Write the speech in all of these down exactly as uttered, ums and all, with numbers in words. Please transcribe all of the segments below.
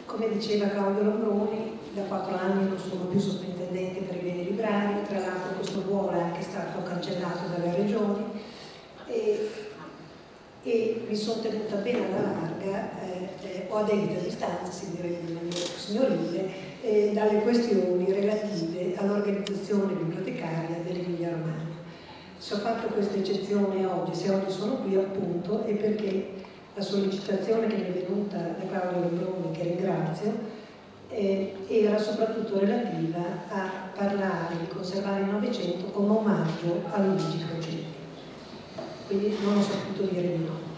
come diceva Claudio Lombroni, da quattro anni non sono più sovrintendente per i beni librari, tra l'altro questo ruolo è anche stato cancellato dalle regioni e, e mi sono tenuta bene alla larga, eh, eh, o a debita distanza, si direbbe in maniera più signorile, eh, dalle questioni relative all'organizzazione bibliotecaria dell'Emilia Romagna. Se ho fatto questa eccezione oggi, se oggi sono qui appunto, è perché la sollecitazione che mi è venuta da Claudio Lombroni, che ringrazio, eh, era soprattutto relativa a parlare di conservare il Novecento come omaggio a Luigi Crocetti. Quindi non ho saputo dire di no.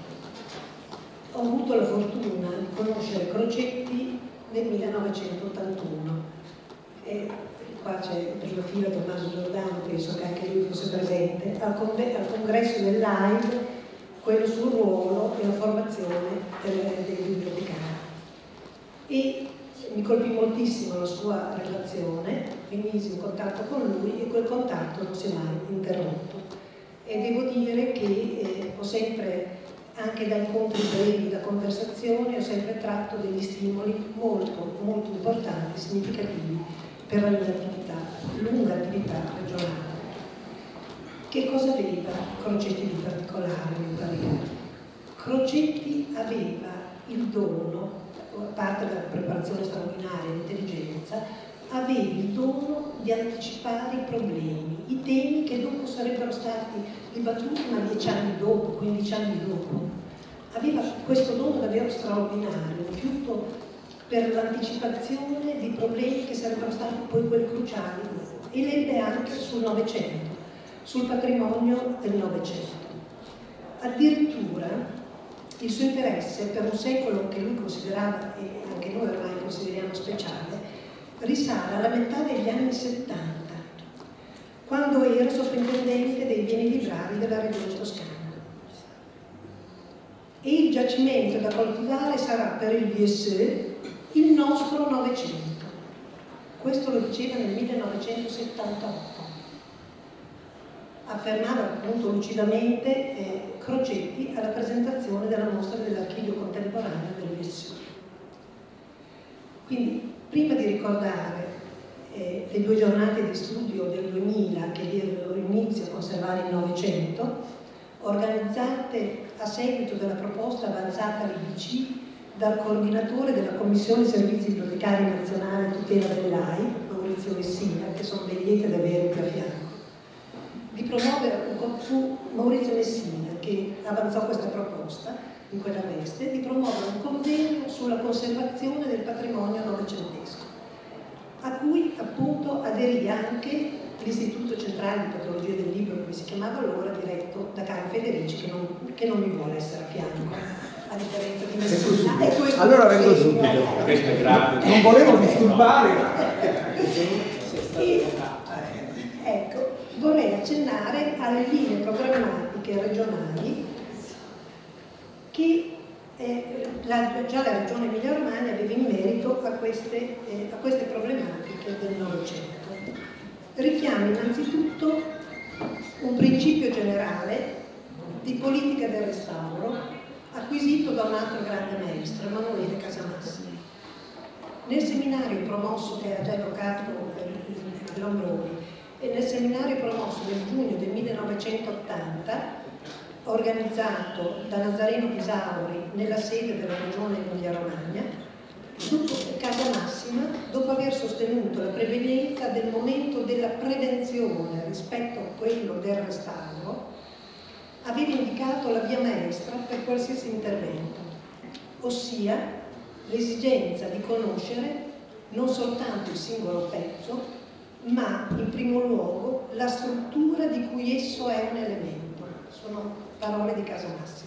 Ho avuto la fortuna di conoscere Crocetti nel millenovecentottantuno. E qua c'è in prima fila Tommaso Giordano, penso che anche lui fosse presente, al, con al congresso dell'A I D, quello sul ruolo e la formazione dei, dei bibliotecari. E mi colpì moltissimo la sua relazione, mi misi in contatto con lui e quel contatto non si è mai interrotto. E devo dire che eh, ho sempre, anche da incontri brevi, da conversazioni, ho sempre tratto degli stimoli molto, molto importanti, significativi per la mia attività, lunga attività regionale. Che cosa aveva Crocetti di particolare, mio parere? Crocetti aveva il dono, a parte la preparazione straordinaria e l'intelligenza, aveva il dono di anticipare i problemi, i temi che dopo sarebbero stati dibattuti ma dieci anni dopo, quindici anni dopo. Aveva questo dono davvero straordinario, fiuto per l'anticipazione di problemi che sarebbero stati poi quelli cruciali, e l'ebbe anche sul Novecento, sul patrimonio del Novecento. Addirittura il suo interesse per un secolo che lui considerava, e anche noi ormai consideriamo speciale, risale alla metà degli anni settanta, quando era sovrintendente dei beni librari della regione toscana. E il giacimento da coltivare sarà per il V S E il nostro Novecento. Questo lo diceva nel millenovecentosettantotto. Affermava appunto lucidamente eh, Crocetti alla presentazione della mostra dell'archivio contemporaneo del V S E. Quindi, prima di ricordare eh, le due giornate di studio del duemila che diedero inizio a conservare il Novecento, organizzate a seguito della proposta avanzata all'I D C dal coordinatore della Commissione Servizi Bibliotecari Nazionale a tutela dell'A I, Maurizio Messina, che sono ben lieta di avere qui a fianco. Di promuovere, fu Maurizio Messina che avanzò questa proposta in quella veste, di promuovere un convegno sulla conservazione del patrimonio novecentesco, a cui appunto aderì anche l'Istituto Centrale di Patologia del Libro, come si chiamava allora, diretto da Carlo Federici, che non, che non mi vuole essere a fianco, a differenza di Messina. E questo allora vengo subito. Questo è grave. Non volevo disturbare. E, ecco, vorrei accennare alle linee programmatiche regionali che eh, la, già la Regione Emilia-Romagna aveva in merito a queste, eh, a queste problematiche del Novecento. Richiama innanzitutto un principio generale di politica del restauro acquisito da un altro grande maestro, Emanuele Casamassi. Nel seminario promosso, che ha già evocato eh, Lombroni, e nel seminario promosso nel giugno del millenovecentottanta, organizzato da Nazareno Pisauri nella sede della Regione Emilia-Romagna, Casamassima, dopo aver sostenuto la prevalenza del momento della prevenzione rispetto a quello del restauro, aveva indicato la via maestra per qualsiasi intervento, ossia l'esigenza di conoscere non soltanto il singolo pezzo, ma in primo luogo la struttura di cui esso è un elemento. Sono parole di Casamassima.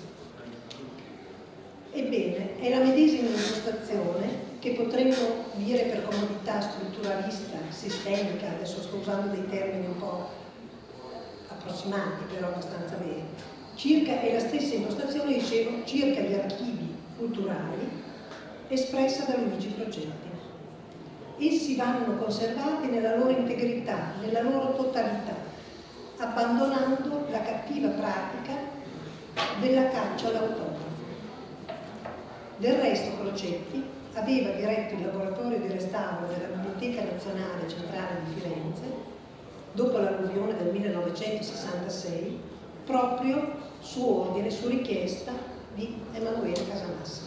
Ebbene, è la medesima impostazione che potremmo dire per comodità strutturalista, sistemica, adesso sto usando dei termini un po' approssimati, però abbastanza veri. Circa, è la stessa impostazione, dicevo, circa gli archivi culturali espressa da Luigi Crocetti. Essi vanno conservati nella loro integrità, nella loro totalità, abbandonando la cattiva pratica della caccia all'autografo. Del resto Crocetti aveva diretto il laboratorio di restauro della Biblioteca Nazionale Centrale di Firenze dopo l'alluvione del millenovecentosessantasei, proprio su ordine, su richiesta di Emanuele Casamassima.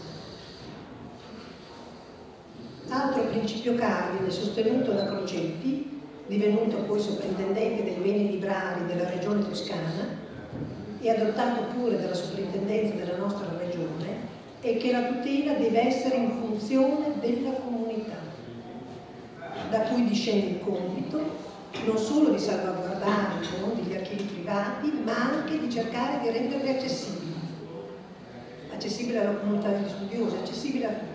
Altro principio cardine sostenuto da Crocetti, divenuto poi sovrintendente dei beni librari della regione toscana e adottato pure dalla soprintendenza della nostra regione, è che la tutela deve essere in funzione della comunità, da cui discende il compito non solo di salvaguardare i fondi degli archivi privati, ma anche di cercare di renderli accessibili, accessibili alla comunità degli studiosi, accessibili a tutti.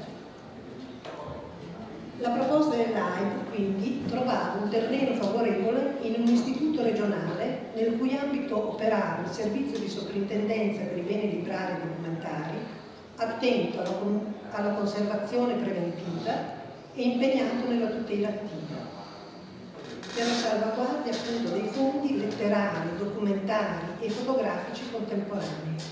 La proposta dell'A I P quindi trovava un terreno favorevole in un istituto regionale nel cui ambito operava il servizio di soprintendenza per i beni librari e documentari, attento alla, alla conservazione preventiva e impegnato nella tutela attiva, per la salvaguardia appunto dei fondi letterari, documentari e fotografici contemporanei.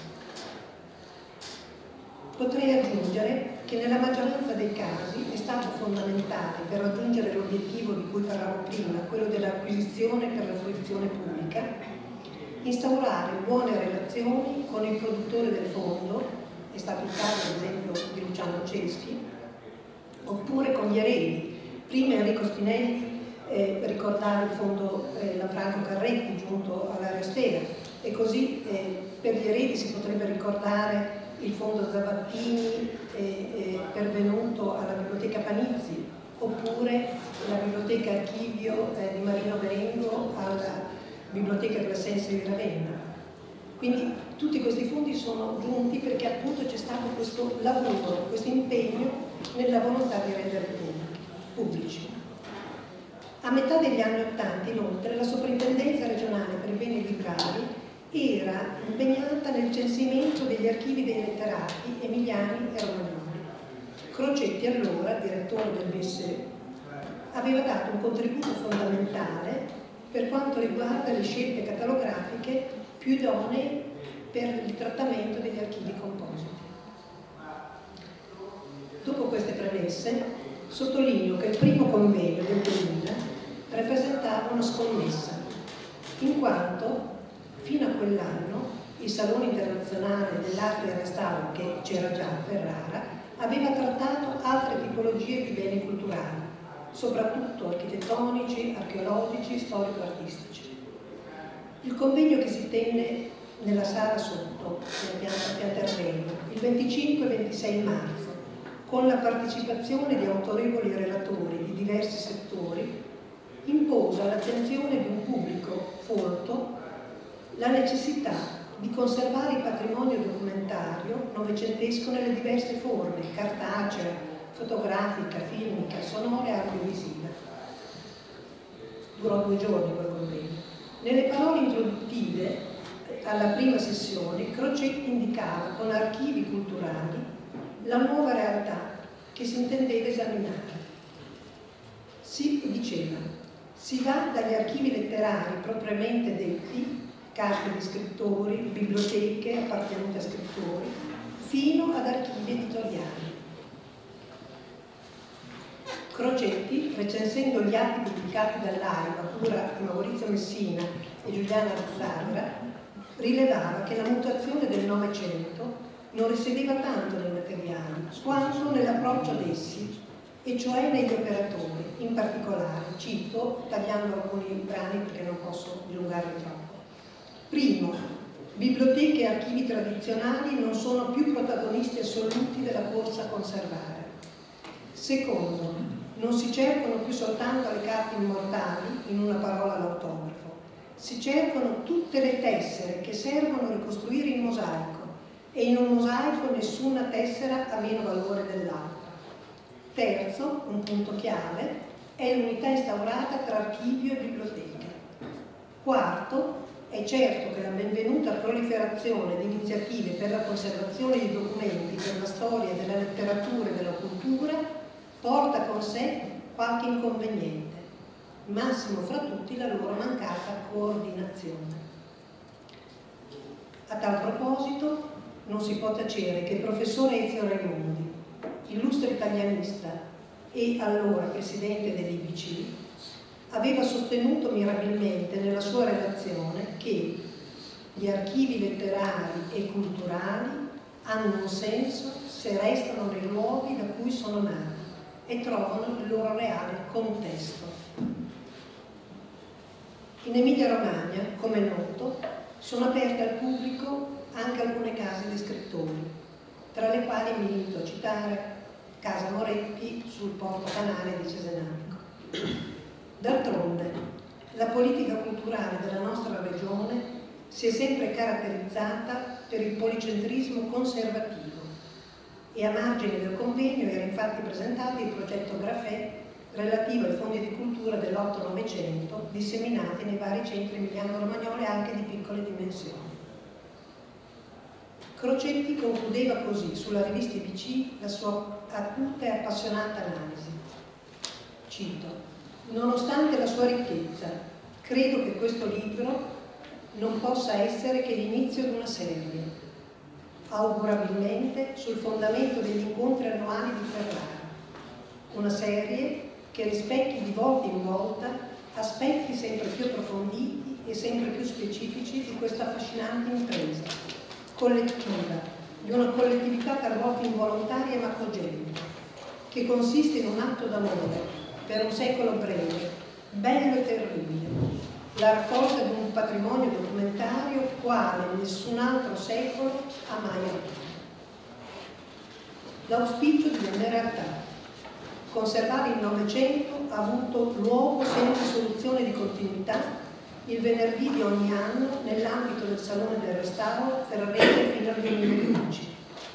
Potrei aggiungere che nella maggioranza dei casi è stato fondamentale per raggiungere l'obiettivo di cui parlavo prima, quello dell'acquisizione per la fruizione pubblica, instaurare buone relazioni con il produttore del fondo, è stato il caso ad esempio di Luciano Ceschi, oppure con gli eredi. Prima Enrico Spinelli eh, ricordava il fondo eh, Lanfranco Carretti giunto all'Arestera, e così eh, per gli eredi si potrebbe ricordare il fondo Zabattini eh, eh, pervenuto alla Biblioteca Panizzi, oppure la Biblioteca Archivio eh, di Marino Berengo alla Biblioteca della Sensi di Ravenna. Quindi tutti questi fondi sono giunti perché appunto c'è stato questo lavoro, questo impegno nella volontà di renderli pubblici. A metà degli anni Ottanta, inoltre, la Soprintendenza regionale per i beni librari era impegnata nel censimento degli archivi dei letterati emiliani e romagnoli. Crocetti, allora direttore del B S E, aveva dato un contributo fondamentale per quanto riguarda le scelte catalografiche più idonee per il trattamento degli archivi compositi. Dopo queste premesse, sottolineo che il primo convegno del duemila rappresentava una scommessa, in quanto fino a quell'anno il Salone Internazionale dell'Arte e del Restauro, che c'era già a Ferrara, aveva trattato altre tipologie di beni culturali, soprattutto architettonici, archeologici, storico-artistici. Il convegno che si tenne nella sala sotto, nella pianta terreno, il venticinque e ventisei marzo, con la partecipazione di autorevoli relatori di diversi settori, impose all'attenzione di un pubblico folto la necessità di conservare il patrimonio documentario novecentesco nelle diverse forme, cartacea, fotografica, filmica, sonora e audiovisiva. Durò due giorni quel convegno. Nelle parole introduttive alla prima sessione, Crocetti indicava con archivi culturali la nuova realtà che si intendeva esaminare. Si diceva, si va dagli archivi letterari propriamente detti, carte di scrittori, biblioteche appartenute a scrittori, fino ad archivi editoriali. Crocetti, recensendo gli atti pubblicati dall'A I P a cura di Maurizio Messina e Giuliana Rizzarra, rilevava che la mutazione del Novecento non risiedeva tanto nei materiali quanto nell'approccio ad essi, e cioè negli operatori. In particolare, cito, tagliando alcuni brani perché non posso dilungarmi troppo. Primo, biblioteche e archivi tradizionali non sono più protagonisti assoluti della corsa a conservare. Secondo, non si cercano più soltanto le carte immortali, in una parola l'autografo, si cercano tutte le tessere che servono a ricostruire il mosaico, e in un mosaico nessuna tessera ha meno valore dell'altra. Terzo, un punto chiave, è l'unità instaurata tra archivio e biblioteca. Quarto, è certo che la benvenuta proliferazione di iniziative per la conservazione di documenti per la storia della letteratura e della cultura porta con sé qualche inconveniente, massimo fra tutti la loro mancata coordinazione. A tal proposito non si può tacere che il professore Ezio Raimondi, illustre italianista e allora presidente dell'I B C, aveva sostenuto mirabilmente nella sua relazione che gli archivi letterari e culturali hanno un senso se restano nei luoghi da cui sono nati e trovano il loro reale contesto. In Emilia-Romagna, come è noto, sono aperte al pubblico anche alcune case di scrittori, tra le quali mi limito a citare Casa Moretti sul Porto Canale di Cesenatico. D'altronde, la politica culturale della nostra regione si è sempre caratterizzata per il policentrismo conservativo e a margine del convegno era infatti presentato il progetto Grafè relativo ai fondi di cultura dell'otto Novecento disseminati nei vari centri emiliano-romagnoli anche di piccole dimensioni. Crocetti concludeva così sulla rivista I B C la sua acuta e appassionata analisi. Cito: nonostante la sua ricchezza, credo che questo libro non possa essere che l'inizio di una serie, augurabilmente sul fondamento degli incontri annuali di Ferrara, una serie che rispecchi di volta in volta aspetti sempre più approfonditi e sempre più specifici di questa affascinante impresa collettiva, di una collettività talvolta involontaria ma cogente, che consiste in un atto d'amore per un secolo breve, bello e terribile, la raccolta di un patrimonio documentario quale nessun altro secolo ha mai avuto. L'auspicio divenne realtà. Conservare il Novecento ha avuto luogo senza soluzione di continuità il venerdì di ogni anno nell'ambito del Salone del Restauro Ferrarese fino al duemilaundici.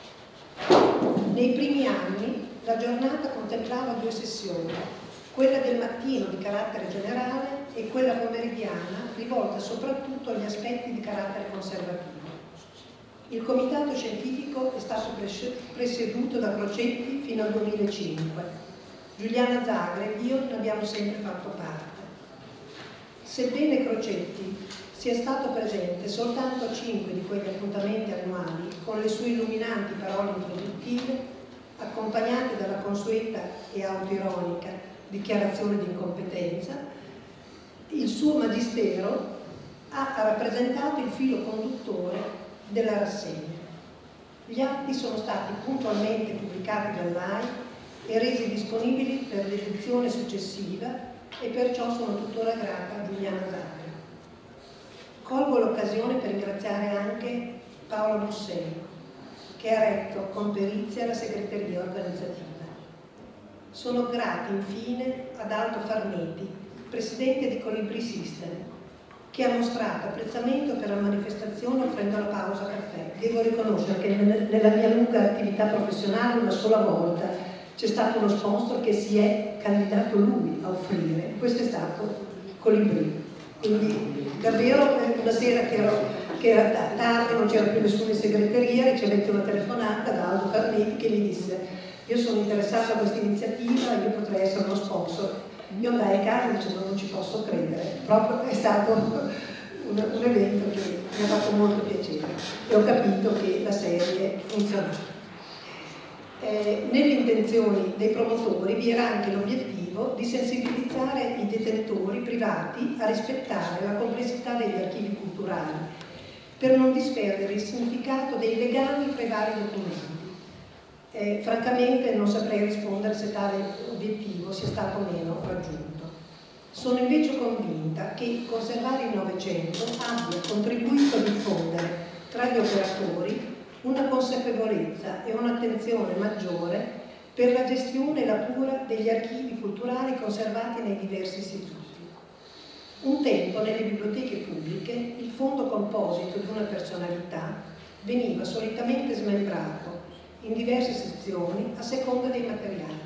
Nei primi anni la giornata contemplava due sessioni, quella del mattino di carattere generale e quella pomeridiana rivolta soprattutto agli aspetti di carattere conservativo. Il comitato scientifico è stato presieduto da Crocetti fino al duemilacinque. Giuliana Zagre e io ne abbiamo sempre fatto parte. Sebbene Crocetti sia stato presente soltanto a cinque di quegli appuntamenti annuali, con le sue illuminanti parole introduttive, accompagnate dalla consueta e autoironica dichiarazione di incompetenza, il suo magistero ha rappresentato il filo conduttore della rassegna. Gli atti sono stati puntualmente pubblicati dall'A I e resi disponibili per l'edizione successiva e perciò sono tuttora grata a Giuliana Zagre. Colgo l'occasione per ringraziare anche Paolo Mussei, che ha retto con perizia la segreteria organizzativa. Sono grati infine ad Aldo Farneti, presidente di Colibri System, che ha mostrato apprezzamento per la manifestazione offrendo la pausa caffè. Devo riconoscere che nella mia lunga attività professionale una sola volta c'è stato uno sponsor che si è candidato lui a offrire, questo è stato Colibri. Quindi davvero una sera che, ero, che era tardi, non c'era più nessuno in segreteria, ricevette una telefonata da Aldo Farneti che mi disse: io sono interessata a questa iniziativa, io potrei essere uno sponsor. Io andai a casa dicendo non ci posso credere, proprio è stato un, un evento che mi ha fatto molto piacere e ho capito che la serie funzionava. Eh, nelle intenzioni dei promotori vi era anche l'obiettivo di sensibilizzare i detentori privati a rispettare la complessità degli archivi culturali per non disperdere il significato dei legami fra i vari documenti. Eh, francamente non saprei rispondere se tale obiettivo sia stato o meno raggiunto. Sono invece convinta che conservare il Novecento abbia contribuito a diffondere tra gli operatori una consapevolezza e un'attenzione maggiore per la gestione e la cura degli archivi culturali conservati nei diversi istituti. Un tempo nelle biblioteche pubbliche il fondo composito di una personalità veniva solitamente smembrato in diverse sezioni a seconda dei materiali: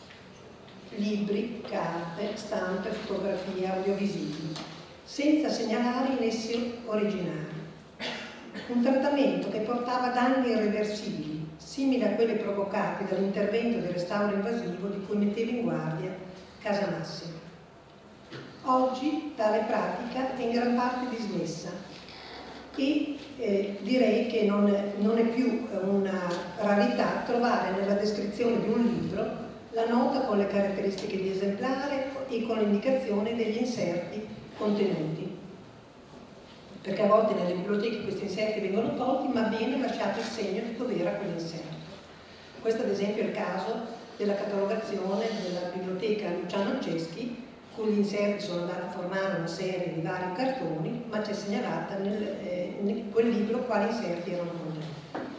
libri, carte, stampe, fotografie, audiovisivi, senza segnalare in essi originali. Un trattamento che portava danni irreversibili, simili a quelli provocati dall'intervento di restauro invasivo di cui metteva in guardia Casamassimo. Oggi tale pratica è in gran parte dismessa. e eh, direi che non, non è più una rarità trovare nella descrizione di un libro la nota con le caratteristiche di esemplare e con l'indicazione degli inserti contenuti, perché a volte nelle biblioteche questi inserti vengono tolti, ma viene lasciato il segno di dov'era quell'inserto. Questo ad esempio è il caso della catalogazione della biblioteca Luciano Ceschi, cui gli inserti sono andati a formare una serie di vari cartoni, ma c'è segnalata nel, eh, in quel libro quali inserti erano contenuti.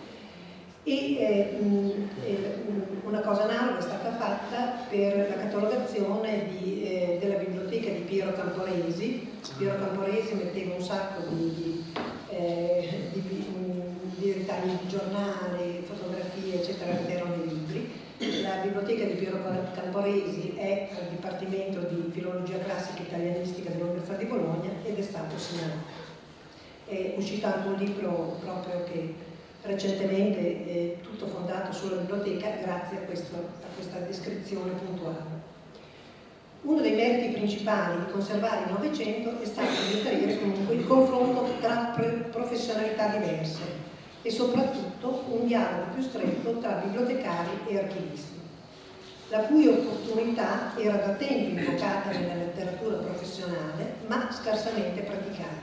E eh, mh, eh, una cosa analoga è stata fatta per la catalogazione di, eh, della biblioteca di Piero Camporesi. Piero Camporesi metteva un sacco di, di, eh, di, di ritagli di giornali, fotografie, eccetera, all'interno dei libri. La biblioteca di Piero Camporesi è al Dipartimento di Filologia Classica e Italianistica dell'Università di Bologna ed è stato segnalato. È uscito anche un libro proprio che recentemente è tutto fondato sulla biblioteca grazie a, questo, a questa descrizione puntuale. Uno dei meriti principali di conservare il Novecento è stato di ottenere comunque il confronto tra professionalità diverse e soprattutto un dialogo più stretto tra bibliotecari e archivisti, la cui opportunità era da tempo invocata nella letteratura professionale ma scarsamente praticata.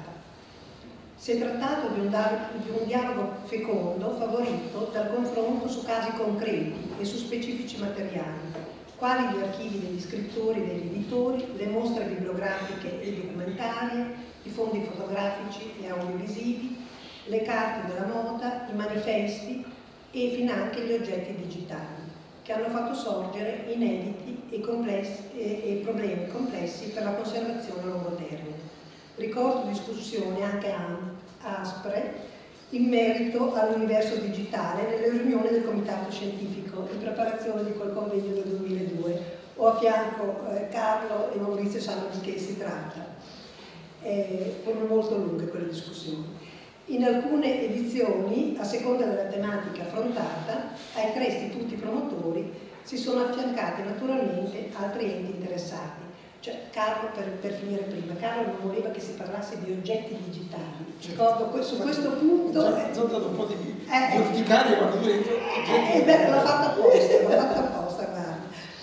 Si è trattato di un, di un dialogo fecondo favorito dal confronto su casi concreti e su specifici materiali, quali gli archivi degli scrittori e degli editori, le mostre bibliografiche e documentarie, i fondi fotografici e audiovisivi, le carte della moda, i manifesti e finanche gli oggetti digitali, che hanno fatto sorgere inediti e, complessi, e, e problemi complessi per la conservazione a lungo termine. Ricordo discussioni anche aspre in merito all'universo digitale nelle riunioni del Comitato Scientifico in preparazione di quel convegno del duemiladue. Ho a fianco eh, Carlo e Maurizio sanno di che si tratta. Eh, furono molto lunghe quelle discussioni. In alcune edizioni, a seconda della tematica affrontata, ai tre istituti promotori si sono affiancati naturalmente altri enti interessati. Cioè, Carlo, per, per finire prima, Carlo non voleva che si parlasse di oggetti digitali. Ricordo, su questo punto... Sono eh, stato un po' di eh, urticaria quando tu hai detto... Eh, beh, l'ho fatto apposta, l'ho fatto apposta, guarda.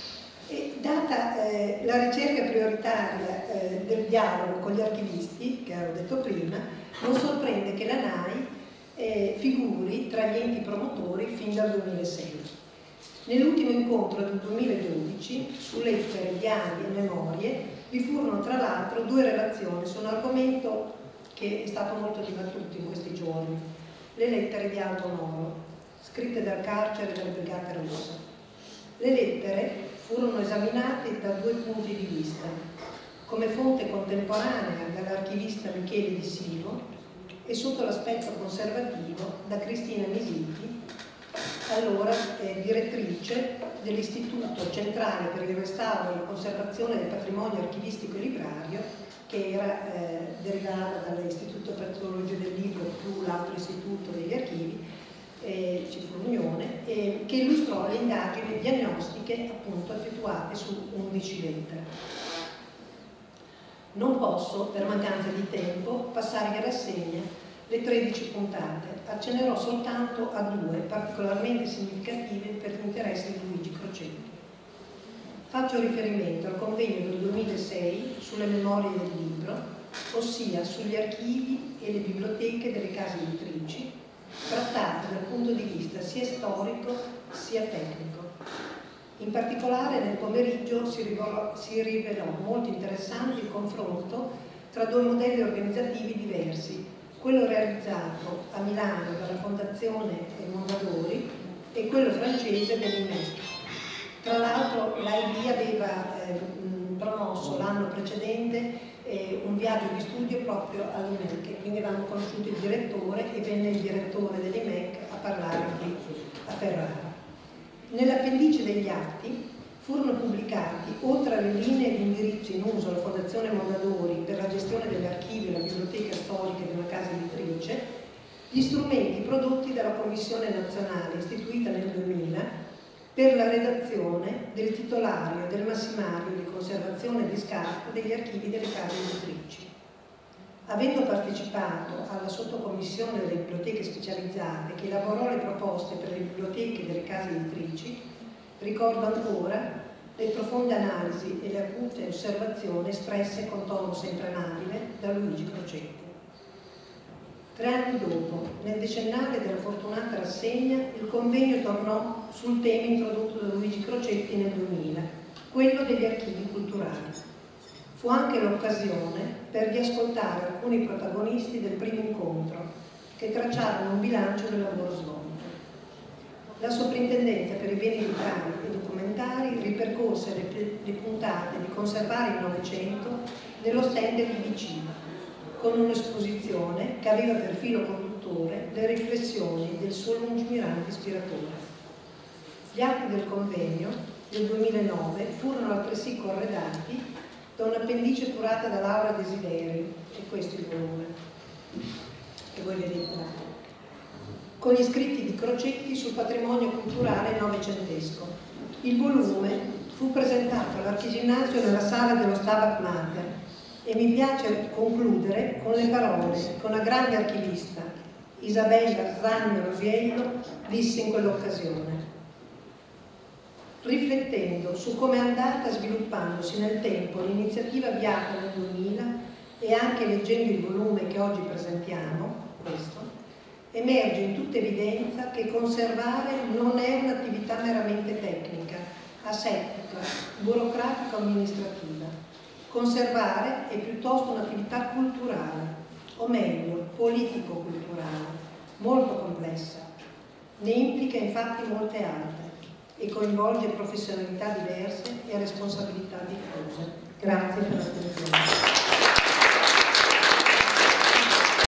E data eh, la ricerca prioritaria eh, del dialogo con gli archivisti, che avevo detto prima, non sorprende che la N A I eh, figuri tra gli enti promotori fin dal duemilasei. Nell'ultimo incontro del duemiladodici, su lettere, diari e memorie, vi furono tra l'altro due relazioni su un argomento che è stato molto dibattuto in questi giorni, le lettere di Aldo Moro, scritte dal carcere delle Brigate Rosse. Le lettere furono esaminate da due punti di vista, come fonte contemporanea dall'archivista Michele Di Sivo e sotto l'aspetto conservativo da Cristina Misiti, allora eh, direttrice dell'Istituto Centrale per il Restauro e la Conservazione del Patrimonio Archivistico e Librario, che era, eh, derivava dall'Istituto per la Teologia del Libro più l'altro istituto degli archivi, eh, ci fu l'unione, eh, che illustrò le indagini diagnostiche appunto effettuate su undici lettere. Non posso, per mancanza di tempo, passare in rassegna le tredici puntate. Accennerò soltanto a due particolarmente significative per gli interessi di Luigi Crocetta. Faccio riferimento al convegno del duemilasei sulle memorie del libro, ossia sugli archivi e le biblioteche delle case editrici, trattate dal punto di vista sia storico sia tecnico. In particolare nel pomeriggio si rivelò, si rivelò molto interessante il confronto tra due modelli organizzativi diversi, quello realizzato a Milano dalla Fondazione Mondadori e quello francese dell'I M E C. Tra l'altro l'A I B aveva eh, promosso l'anno precedente eh, un viaggio di studio proprio all'I M E C, quindi avevamo conosciuto il direttore e venne il direttore dell'I M E C a parlare qui a Ferrara. Nell'appendice degli atti furono pubblicati, oltre alle linee di indirizzo in uso alla Fondazione Mondadori per la gestione degli archivi e la biblioteca storica di una casa editrice, gli strumenti prodotti dalla Commissione Nazionale istituita nel duemila per la redazione del titolario del massimario di conservazione e di scarto degli archivi delle case editrici. Avendo partecipato alla sottocommissione delle biblioteche specializzate che elaborò le proposte per le biblioteche delle case editrici, ricordo ancora le profonde analisi e le acute osservazioni espresse con tono sempre amabile da Luigi Crocetti. Tre anni dopo, nel decennale della fortunata rassegna, il convegno tornò sul tema introdotto da Luigi Crocetti nel duemila, quello degli archivi culturali. Fu anche l'occasione per riascoltare alcuni protagonisti del primo incontro, che tracciarono un bilancio del lavoro svolto. La Soprintendenza per i beni librari e documentari ripercorse le, le puntate di Conservare il Novecento nello stand dell'I B C, con un'esposizione che aveva per filo conduttore le riflessioni del suo lungimirante ispiratore. Gli atti del convegno del duemilanove furono altresì corredati da un'appendice curata da Laura Desideri, e questo è il volume, che voi vedete là, con gli scritti di Crocetti sul patrimonio culturale novecentesco. Il volume fu presentato all'Archiginnasio nella sala dello Stabat Mater e mi piace concludere con le parole che una grande archivista, Isabella Zagno Rosiello, disse in quell'occasione. Riflettendo su come è andata sviluppandosi nel tempo l'iniziativa avviata nel duemila e anche leggendo il volume che oggi presentiamo, questo, emerge in tutta evidenza che conservare non è un'attività meramente tecnica, asettica, burocratica o amministrativa. Conservare è piuttosto un'attività culturale, o meglio, politico-culturale, molto complessa. Ne implica infatti molte altre e coinvolge professionalità diverse e responsabilità diffuse. Grazie per l'attenzione.